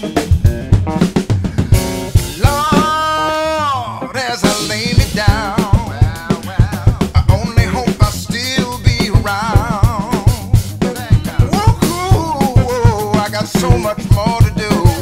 Lord, as I lay me down, I only hope I still be around. Whoa, I got so much more to do.